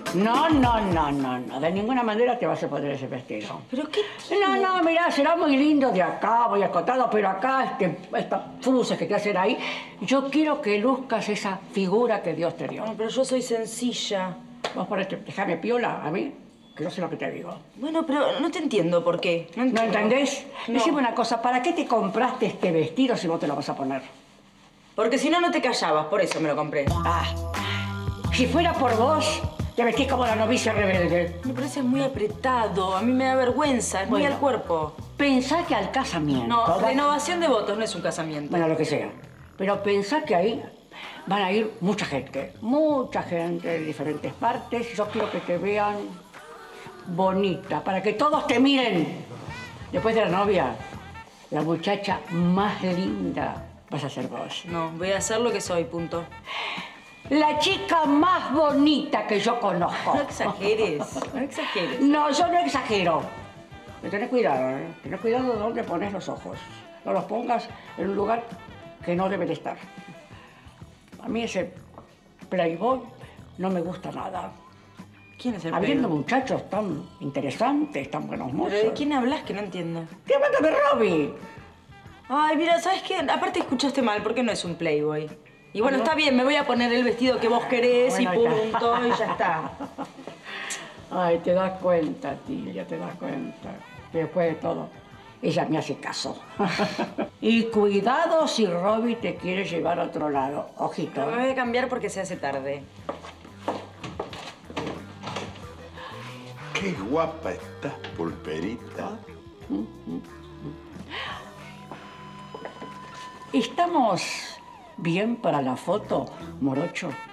No. De ninguna manera te vas a poner ese vestido. ¿Pero qué tiene? No, mirá, será muy lindo de acá, muy escotado, pero acá, estas fruses que te hacen ahí, yo quiero que luzcas esa figura que Dios te dio. No, pero yo soy sencilla. Vos ponete, dejame piola a mí, que yo sé lo que te digo. Bueno, pero no te entiendo por qué. ¿No entendés? No. Decime una cosa, ¿para qué te compraste este vestido si vos te lo vas a poner? Porque si no, no te callabas, por eso me lo compré. Si fuera por vos, te vestís como la novicia rebelde. Me parece muy apretado, a mí me da vergüenza, es muy al cuerpo. Pensá que al casamiento... No, renovación de votos no es un casamiento. Bueno, lo que sea. Pero pensá que ahí van a ir mucha gente de diferentes partes. Yo quiero que te vean bonita, para que todos te miren. Después de la novia, la muchacha más linda vas a ser vos. No, voy a hacer lo que soy, punto. La chica más bonita que yo conozco. No exageres, no exageres. No, yo no exagero. Pero tenés cuidado, ¿eh? Tenés cuidado de dónde pones los ojos. No los pongas en un lugar que no deben estar. A mí ese playboy no me gusta nada. ¿Quién es el Habiendo playboy? muchachos tan interesantes, tan buenos mozos. ¿Pero de quién hablas que no entiendo? ¿Qué hablas de Robbie? Ay, mira, ¿sabes qué? Aparte escuchaste mal, porque no es un playboy. Y bueno, está bien, me voy a poner el vestido que vos querés y punto, y ya está. Ay, te das cuenta, Tilia, te das cuenta. Que después de todo, ella me hace caso. Y cuidado si Robbie te quiere llevar a otro lado. Ojito. Pero me voy a cambiar porque se hace tarde. Qué guapa estás, Pulperita. ¿Estamos bien para la foto, morocho?